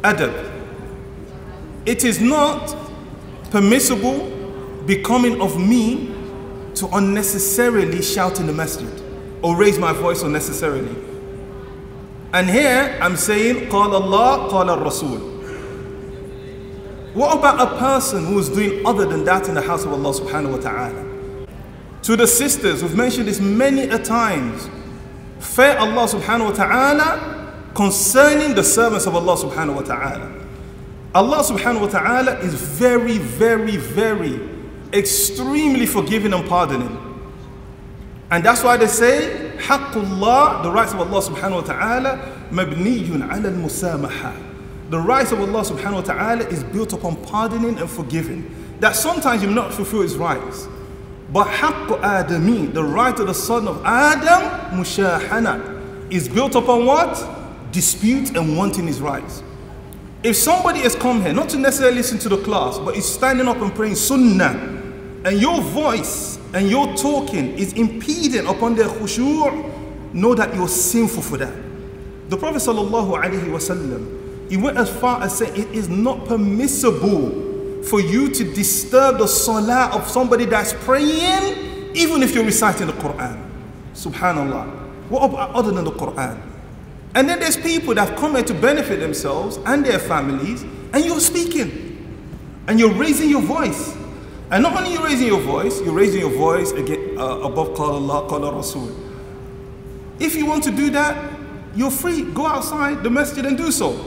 adab. It is not permissible becoming of me to unnecessarily shout in the masjid or raise my voice unnecessarily. And here I'm saying, قال Allah, قال الرسول. What about a person who is doing other than that in the house of Allah subhanahu wa ta'ala? To the sisters, we've mentioned this many a times. Fear Allah subhanahu wa ta'ala concerning the servants of Allah subhanahu wa ta'ala. Allah subhanahu wa ta'ala is very, very, very extremely forgiving and pardoning. And that's why they say, Haqqullah, the rights of Allah subhanahu wa ta'ala, mabniyun ala al-musamaha. The rights of Allah subhanahu wa ta'ala is built upon pardoning and forgiving. That sometimes you may not fulfill his rights. But Haqqu Adami, the right of the son of Adam, mushahana, is built upon what? Dispute and wanting his rights. If somebody has come here, not to necessarily listen to the class, but is standing up and praying sunnah, and your voice and your talking is impeding upon their khushu', know that you're sinful for that. The Prophet sallallahu alaihi wasallam, he went as far as saying it is not permissible for you to disturb the salah of somebody that's praying, even if you're reciting the Quran. Subhanallah. What about other than the Quran? And then there's people that have come here to benefit themselves and their families, and you're speaking and you're raising your voice. And not only you're raising your voice again, above Qala Allah, Qala Rasul. If you want to do that, you're free. Go outside the masjid and do so.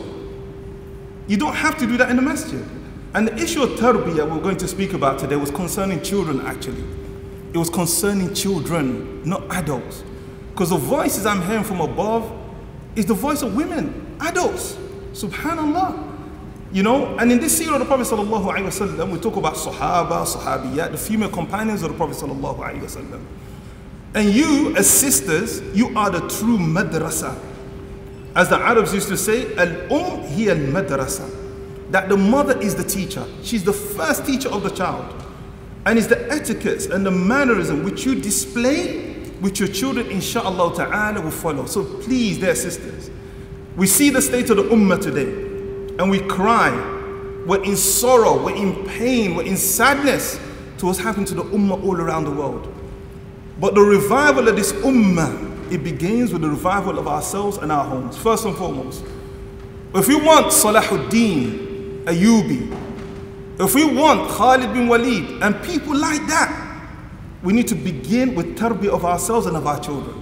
You don't have to do that in the masjid. And the issue of tarbiyah we're going to speak about today was concerning children actually. It was concerning children, not adults. Because the voices I'm hearing from above is the voice of women, adults. Subhanallah. You know, and in this seerah of the Prophet sallallahu alaihi wasallam, we talk about sahaba, sahabiyat, the female companions of the Prophet sallallahu alaihi wasallam. And you, as sisters, you are the true madrasa. As the Arabs used to say, hiya al-madrasa. That the mother is the teacher. She's the first teacher of the child. And it's the etiquettes and the mannerism which you display with your children, inshaAllah ta'ala, will follow. So please, dear sisters, we see the state of the ummah today, and we cry. We're in sorrow, we're in pain, we're in sadness to what's happened to the ummah all around the world. But the revival of this ummah, it begins with the revival of ourselves and our homes, first and foremost. If we want Salahuddin Ayyubi, if we want Khalid bin Walid and people like that, we need to begin with tarbiyah of ourselves and of our children.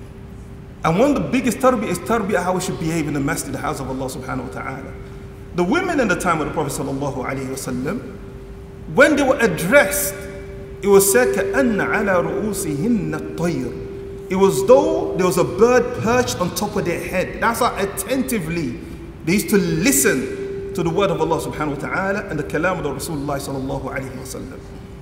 And one of the biggest tarbiyah is tarbiyah how we should behave in the masjid, the house of Allah subhanahu wa ta'ala. The women in the time of the Prophet sallallahu alaihi wasallam, when they were addressed, it was said كَأَنَّ عَلَى رُؤُوسِهِنَّ الطَّيْرِ. It was though there was a bird perched on top of their head. That's how attentively they used to listen to the word of Allah subhanahu wa ta'ala and the kalam of the Rasulullah sallallahu alayhi wa sallam.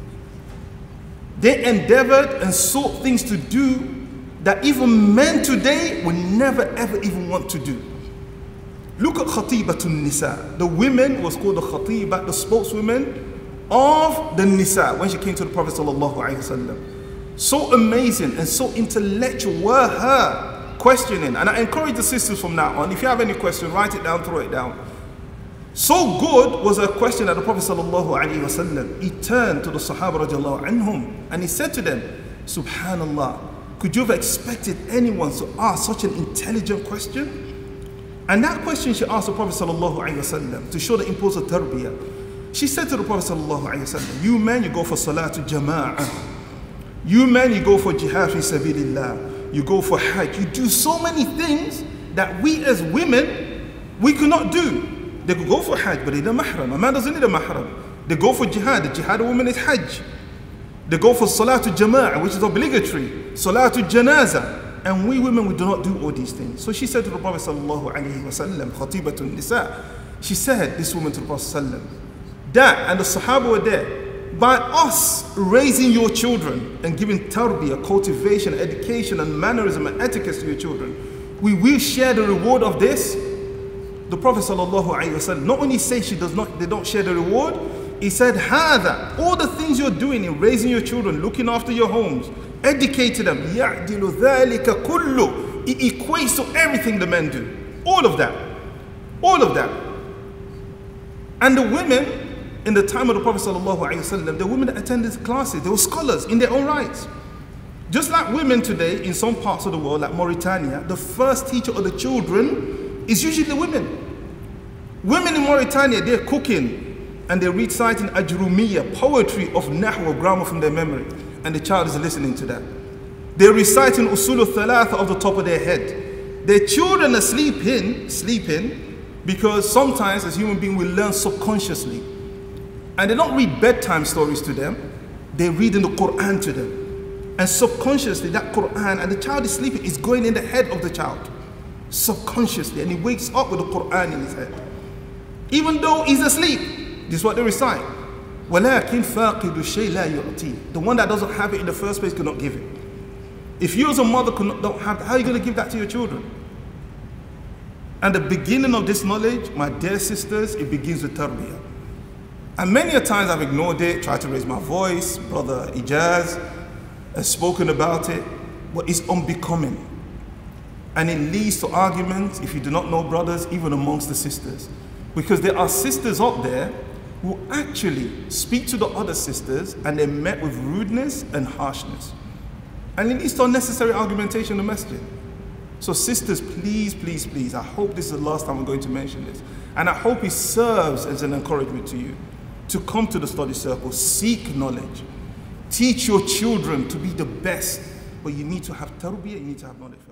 They endeavored and sought things to do that even men today would never ever even want to do. Look at Khatibatun Nisa. The women was called the Khatiba, the spokeswoman of the Nisa when she came to the Prophet sallallahu alayhi wa sallam. So amazing and so intellectual were her questioning. And I encourage the sisters from now on, if you have any question, write it down, throw it down. So good was her question that the Prophet sallallahu alaihi wasallam, he turned to the Sahaba radiallahu anhum and he said to them, Subhanallah, could you have expected anyone to ask such an intelligent question? And that question she asked the Prophet sallallahu alaihi wasallam to show the importance of tarbiyah. She said to the Prophet sallallahu alaihi wasallam, you men, you go for salatul jama'ah. You men, you go for jihad fi sabilillah, you go for hajj, you do so many things that we as women, we could not do. They could go for hajj, but they need a mahram. A man doesn't need a mahram. They go for jihad, the jihad of women is hajj. They go for salatul jama'ah, which is obligatory, salatul janaza. And we women, we do not do all these things. So she said to the Prophet sallallahu alaihi wasallam, Khatibatun Nisa, she said, this woman to the Prophet sallallahu, that, and the Sahaba were there, by us raising your children and giving tarbiyah, cultivation, education and mannerism and etiquette to your children, we will share the reward of this. The Prophet sallallahu alaihi wasallam not only say they don't share the reward, he said, Hada, all the things you're doing in raising your children, looking after your homes, educating them, يَعْدِلُ ذَلِكَ كُلُّ, it equates to everything the men do. All of that. All of that. And the women, in the time of the Prophet ﷺ, the women that attended classes, they were scholars in their own rights. Just like women today in some parts of the world, like Mauritania, the first teacher of the children is usually the women. Women in Mauritania, they're cooking and they're reciting Ajrumiyya, poetry of Nahwa, grammar from their memory, and the child is listening to that. They're reciting Usul al-Thalatha off the top of their head. Their children are sleeping because sometimes as human beings we learn subconsciously. And they don't read bedtime stories to them, they're reading the Quran to them. And subconsciously that Quran, and the child is sleeping, is going in the head of the child. Subconsciously, and he wakes up with the Quran in his head. Even though he's asleep, this is what they recite. وَلَكِنْ فَاقِدُ الشَّيْء لَا يُعْطِي. The one that doesn't have it in the first place cannot give it. If you as a mother don't have it, how are you going to give that to your children? And the beginning of this knowledge, my dear sisters, it begins with tarbiyah. And many a times I've ignored it, tried to raise my voice. Brother Ijaz has spoken about it, but it's unbecoming. And it leads to arguments, if you do not know, brothers, even amongst the sisters. Because there are sisters up there who actually speak to the other sisters and they're met with rudeness and harshness. And it leads to unnecessary argumentation in the masjid. So sisters, please, please, please, I hope this is the last time I'm going to mention this. And I hope it serves as an encouragement to you to come to the study circle, seek knowledge. Teach your children to be the best, but you need to have tarbiyah, you need to have knowledge.